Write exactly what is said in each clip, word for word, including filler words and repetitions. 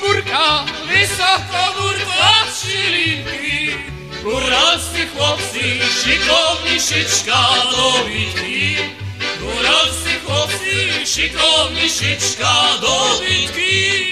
górka, wysoko górka trzylinki. Góralscy chłopcy, szykowni szyczka do bitki. Góralscy chłopcy, szykowni szyczka do bitki.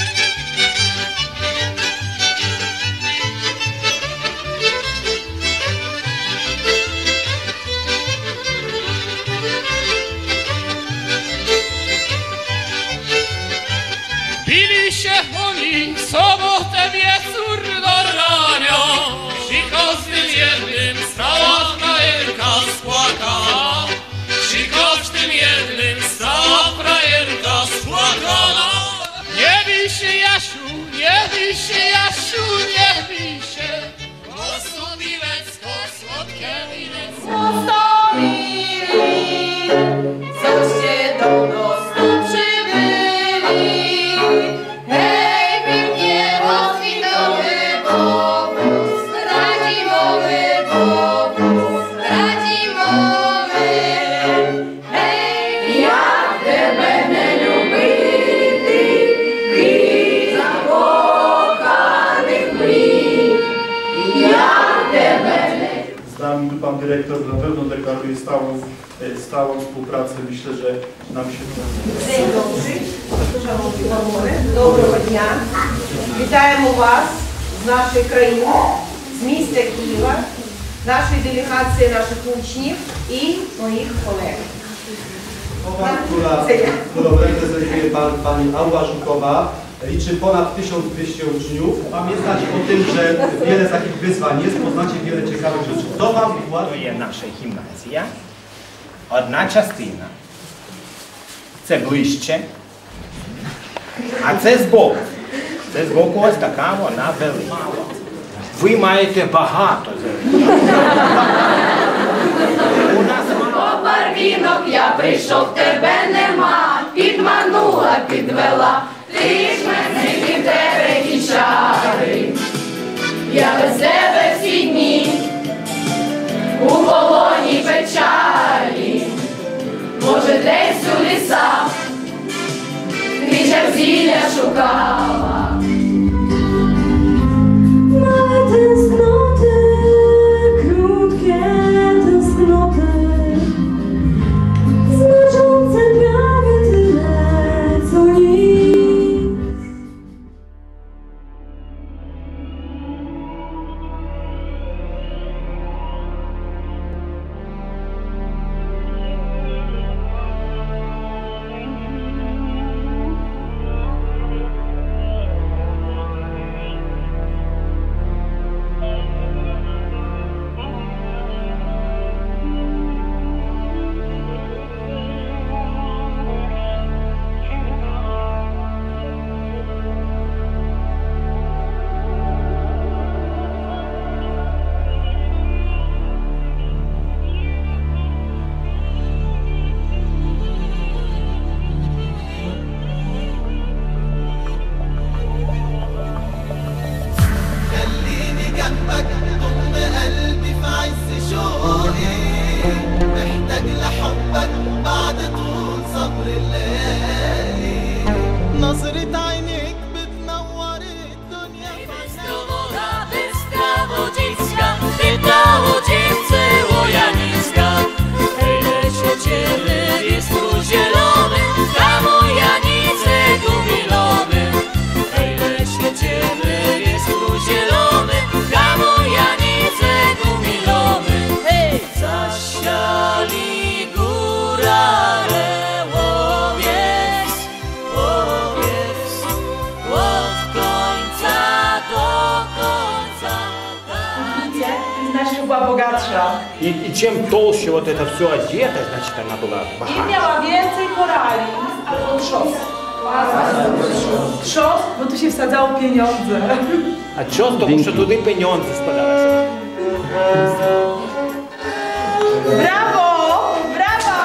Bili się oni sobotę wieczór do rania. Cicho z tym jednym stała frajerka spłakana. Cicho z tym jednym stała frajerka spłakana. Nie bij się, Jasiu, nie bij się, Jasiu, nie bij się. Głosu miłecko, słodkie winecko. Postawili, coście do nas tu przybyli. Hej, pięknie rozwitowy powóz, radzimowy powóz, radzimowy. Hej, jak тебе не любити, ти закоханих мрій, як тебе не... Z nami tu pan dyrektor na pewno deklaruje stałą, stałą współpracę. Myślę, że nam się to uda. Dzień dobry, szanowni panowie, доброго dnia. Вітаємо вас з нашої країни, з міста Києва, нашої делегації, наших учнів і моїх колег. Mowa, która, którą reprezentuje pan, pani Aura Żukowa, liczy ponad tysiąc dwieście uczniów. Pamiętać o tym, że wiele takich wyzwań jest, poznacie wiele ciekawych rzeczy. To wam To є наша гімназія. Одна частина. Це ближче. А це збоку. Це збоку ось така вона велика. Ви маєте багато землі. У нас мало. Барвінок, я прийшов, тебе нема, підманула, підвела, ти ж мене від тебе ті чари. Я без тебе всі дні, у полоні печалі, може десь у лісах, кричав зілля шукала. Małe tęsknoty, krótkie tęsknoty, znaczące prawie tyle, co nic. نظرة عينيك بتنور الدنيا. Woda bystra wodziczka, pyta łodziewce Ojaniska. Hej, lesie ciemny, piesku zielony, tam Ojanicek umilony. Hej, lesie ciemny, piesku zielony, tam Ojanicek umilony. Hej, zasiali górale łowiec, łowiec, od końca do końca. Widzicie, znaczy była bogatsza И, и чем толще вот это все одето, значит она была i богата. miała więcej korali albo trzost. Trzost, bo tu się wsadzało pieniądze. А чё, тому що туди пеньонзи спадалися. Brawo! Brawa!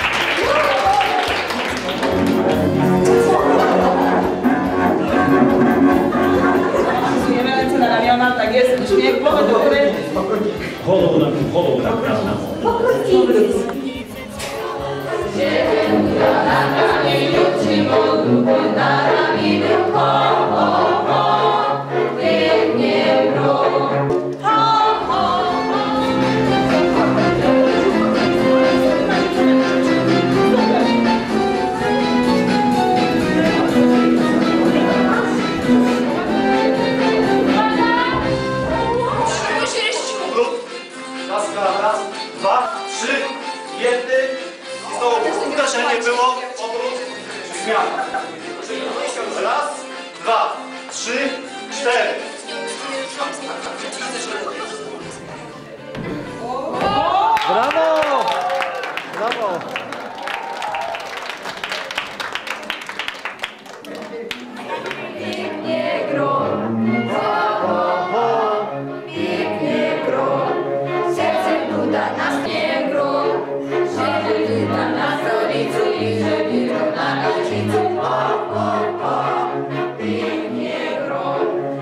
Zuniemy ręce na ramiona, tak jest, uśmiech, głowę do góry. Голову на голову так правильно. Ciebie na ramieniu ci mogę, na ramieniu koło. trzy, cztery. Brawo! Brawo! Pięknie gro, pięknie gro, serce duda nas nie gro, żeby duda na stolicu i żeby gro na rodzicu. O, o, o, pięknie gro,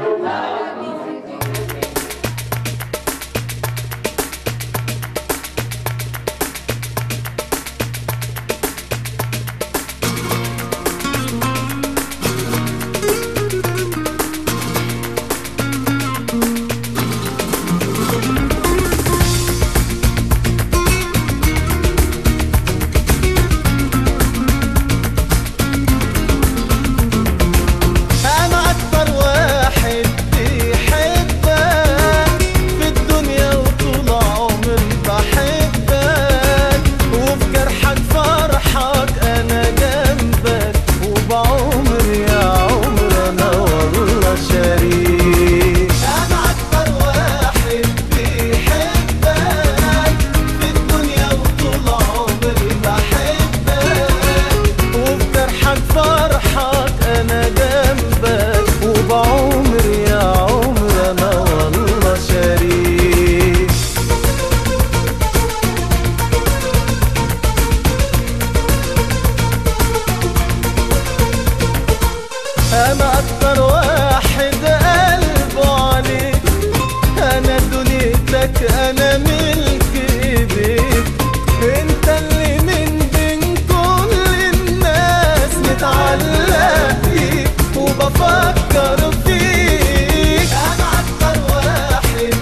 أنا أكتر واحد قلبه عليك، أنا دنيتك أنا ملك إيديك، أنت اللي من بين كل الناس متعلق فيك وبفكر فيك. أنا أكتر واحد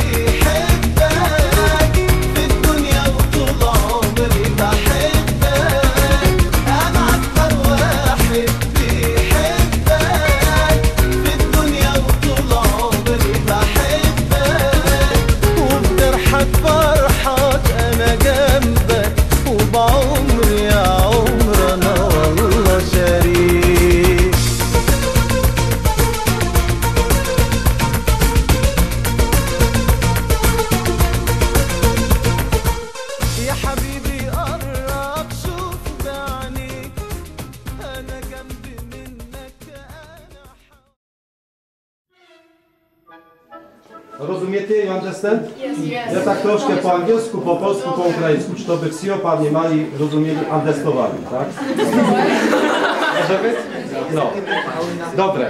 بيحبك في الدنيا وطول عمري بحبك. أنا أكتر واحد فرحك أنا جنبك وبعمري يا عمر أنا والله شريك. يا حبيبي قرب شوف بعينيك أنا جنبي منك أنا. Rozumiecie? You understand? Ja tak troszkę po angielsku, po polsku, po ukraińsku. Czy to by ksio pani mali rozumieli, understowali, tak? Może być? No. Dobre.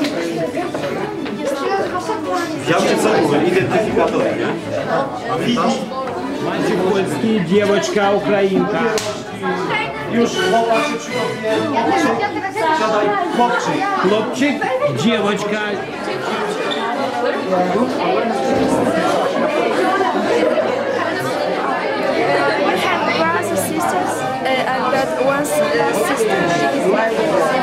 Wziąłem co mówię, identyfikatory, nie? Pamiętasz? Maciek Polski, dzieweczka Ukrainka. Już chłopak się przygotuje. Siadaj, chłopczyk. Chłopczyk, dzieweczka. We have brothers and sisters. Uh, I've got one uh, sister. She is my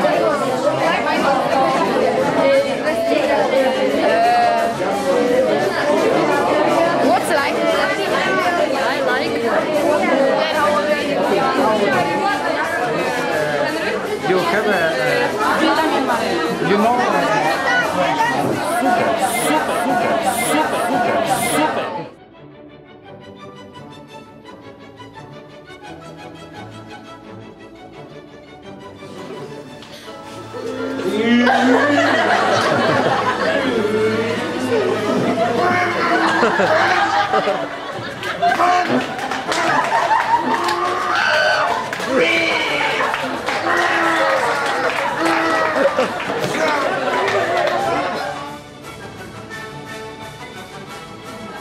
what's like? I like. You have a, uh, you know, super, super, super, super, super, super.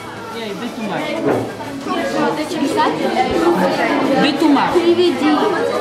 Битумар. Приведи.